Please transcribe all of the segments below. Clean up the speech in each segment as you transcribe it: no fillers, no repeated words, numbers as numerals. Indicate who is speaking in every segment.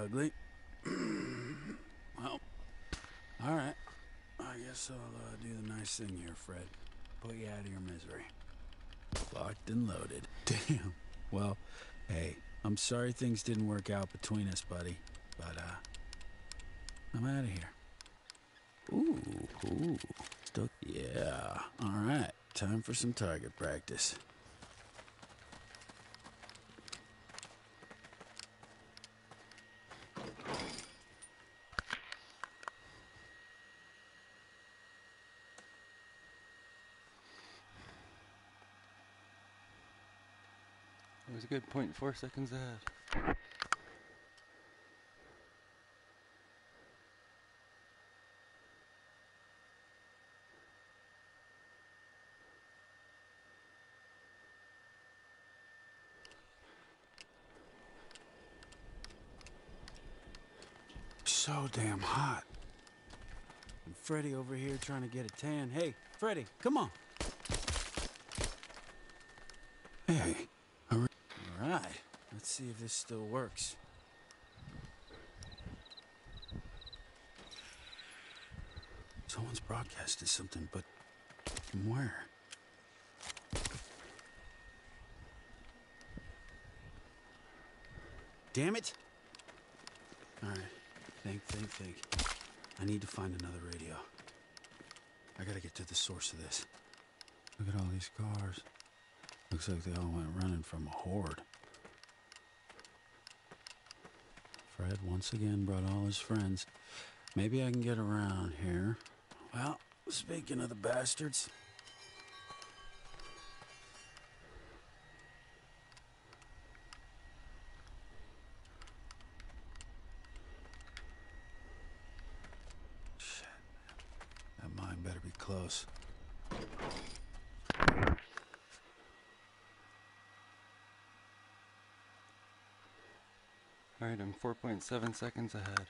Speaker 1: ugly. Well, alright. I guess I'll do the nice thing here, Fred. Put you out of your misery. Locked and loaded. Damn. Well, hey, I'm sorry things didn't work out between us, buddy. But, I'm out of here. Ooh. Stuck. Yeah. Alright. Time for some target practice.
Speaker 2: It was a good 0.4 seconds ahead.
Speaker 1: So damn hot. And Freddy over here trying to get a tan. Hey, Freddy, come on. Hey. Alright. Let's see if this still works. Someone's broadcasted something, but from where? Damn it! Alright. Think. I need to find another radio. I gotta get to the source of this. Look at all these cars. Looks like they all went running from a horde. Fred once again brought all his friends. Maybe I can get around here. Well, speaking of the bastards... Shit. That mine better be close.
Speaker 2: Alright, I'm 4.7 seconds ahead.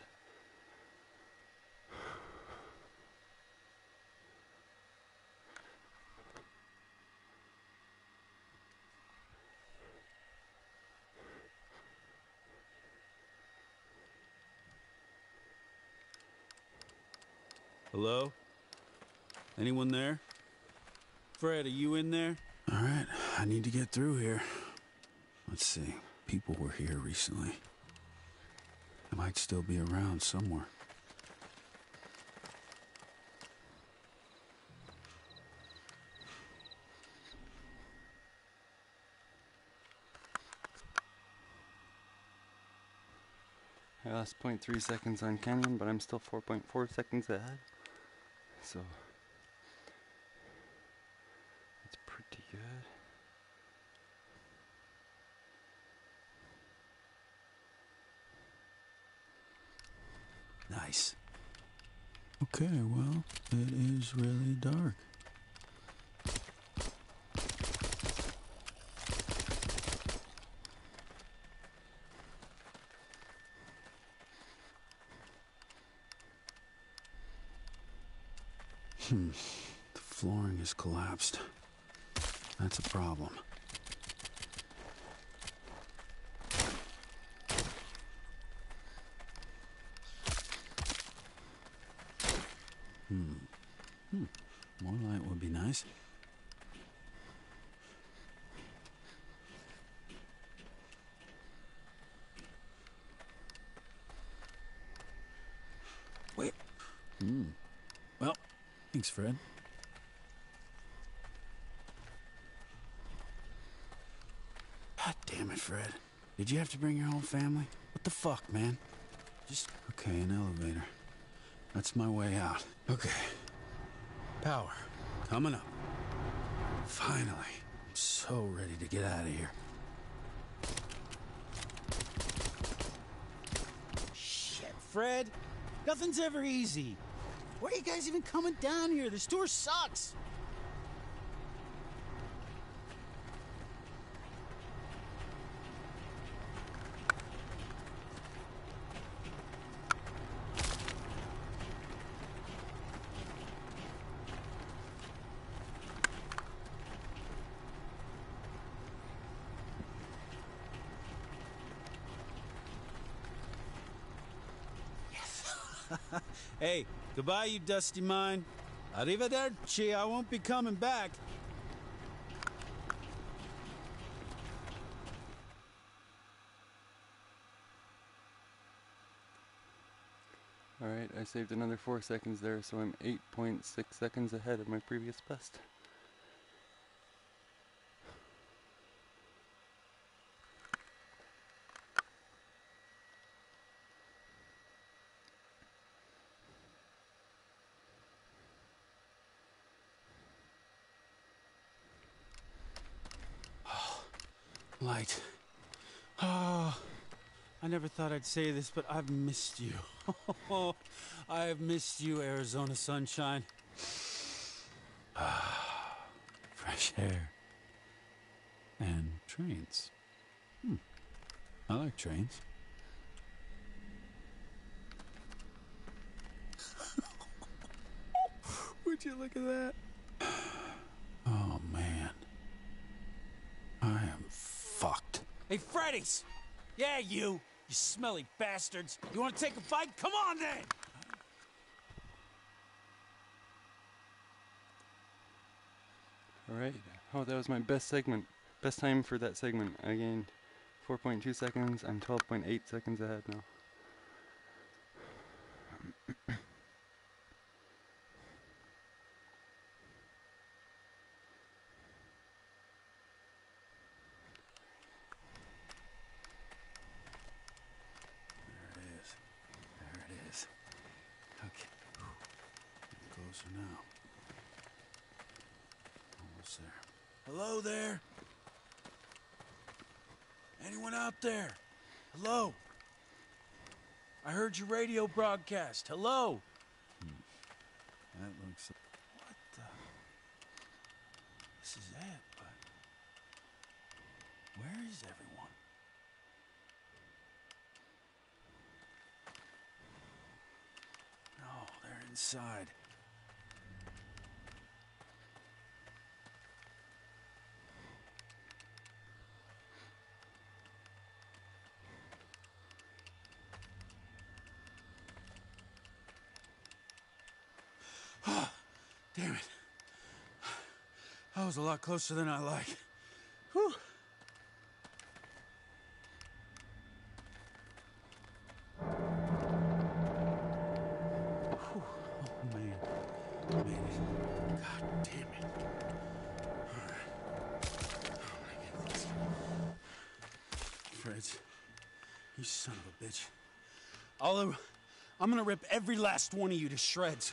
Speaker 1: Hello? Anyone there? Fred, are you in there? All right, I need to get through here. Let's see. People were here recently. They might still be around somewhere.
Speaker 2: I lost 0.3 seconds on Canyon, but I'm still 4.4 seconds ahead. So, it's pretty good.
Speaker 1: Nice. Okay, well, it is really dark. The flooring is collapsed. That's a problem. More light would be nice. Wait. Well, thanks, Fred. God damn it, Fred. Did you have to bring your whole family? What the fuck, man? Just... Okay, an elevator. That's my way out. Okay. Power. Coming up. Finally. I'm so ready to get out of here. Shit, Fred. Nothing's ever easy. Why are you guys even coming down here? This tour sucks. Hey, goodbye, you dusty mine. Arrivederci, I won't be coming back.
Speaker 2: Alright, I saved another 4 seconds there, so I'm 8.6 seconds ahead of my previous best.
Speaker 1: Light. Oh, I never thought I'd say this, but I've missed you. I have missed you, Arizona sunshine. Fresh air. And trains. I like trains. Would you look at that? Oh, man. I am fucked. Hey, Freddy's! Yeah, you smelly bastards. You want to take a fight? Come on, then!
Speaker 2: Alright, oh, that was my best segment. Best time for that segment. I gained 4.2 seconds. I'm 12.8 seconds ahead now.
Speaker 1: There it is. Okay. Getting closer now. Almost there. Hello there? Anyone out there? Hello? I heard your radio broadcast. Hello? That looks... What the... This is it, but... Where is everyone? No, they're inside. Damn it. That was a lot closer than I like. Whew. Whew. Oh, man. Made it. God damn it. All right. I'm gonna get this. Freds, you son of a bitch. I'm gonna rip every last one of you to shreds.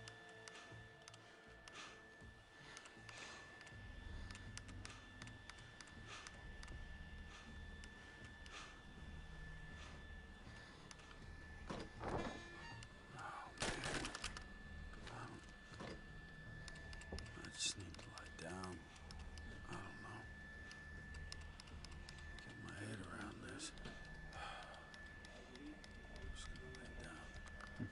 Speaker 1: I just need to lie down. I don't know. Get my head around this. I'm just gonna lay down.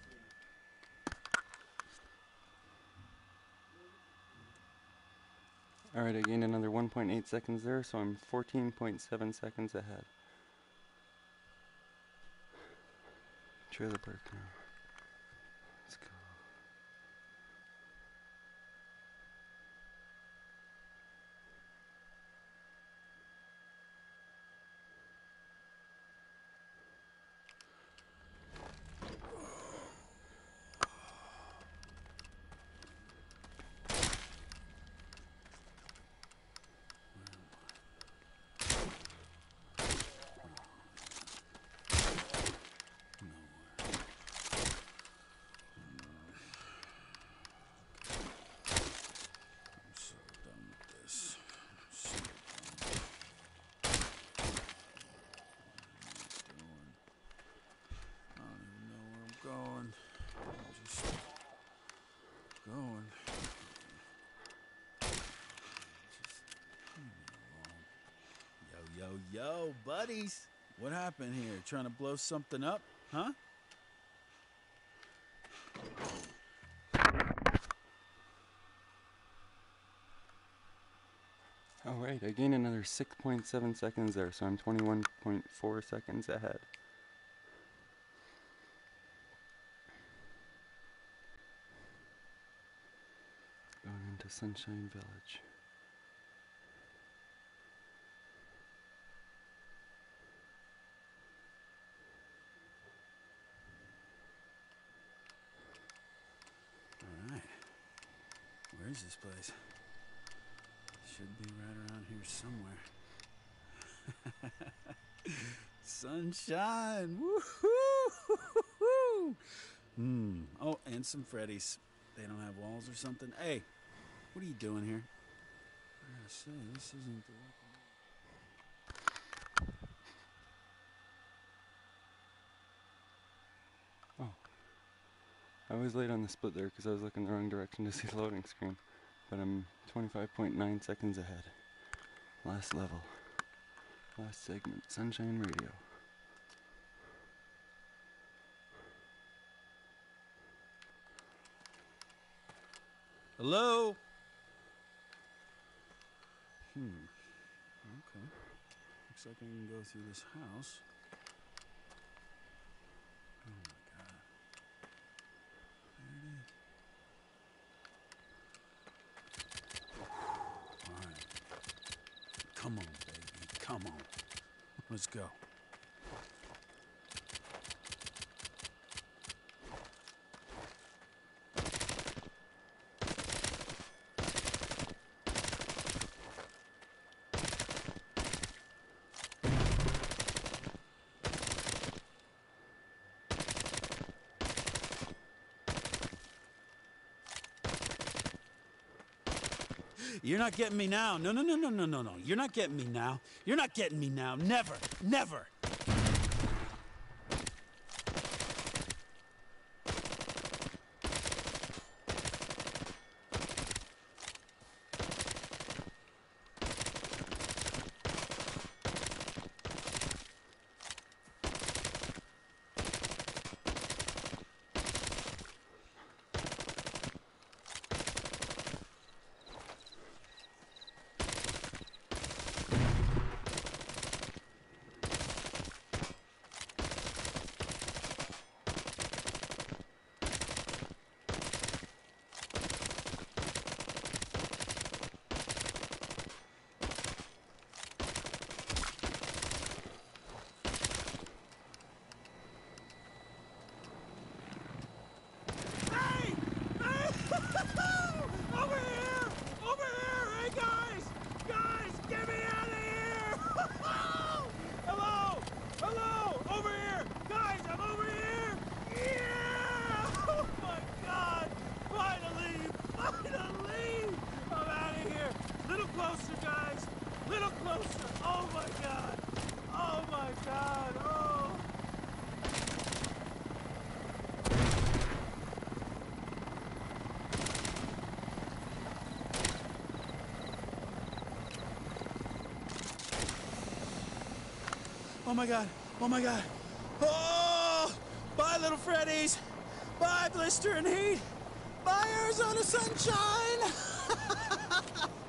Speaker 2: Alright, I gained another 1.8 seconds there, so I'm 14.7 seconds ahead. Trailer park now. Let's go.
Speaker 1: I'm so done with this. I'm so done. I don't even know where I'm going. I'm just going. Just leave me alone. Yo, buddies. What happened here? Trying to blow something up? Huh?
Speaker 2: Alright, I gained another 6.7 seconds there, so I'm 21.4 seconds ahead. to Sunshine Village.
Speaker 1: Alright. Where is this place? Should be right around here somewhere. Sunshine! Woo-hoo! Oh, and some Freddy's. They don't have walls or something. Hey, what are you doing here? I gotta say, this isn't the
Speaker 2: Oh. I was late on the split there because I was looking the wrong direction to see the loading screen. But I'm 25.9 seconds ahead. Last level. Last segment. Sunshine Radio.
Speaker 1: Hello? Okay. Looks like I can go through this house. Oh my god. There it is. Alright. Come on, baby. Come on. Let's go. You're not getting me now. No. You're not getting me now. You're not getting me now. Never. Never. Oh my god. Oh my god. Oh! Bye, little Freddy's. Bye, blister and heat. Bye, Arizona sunshine.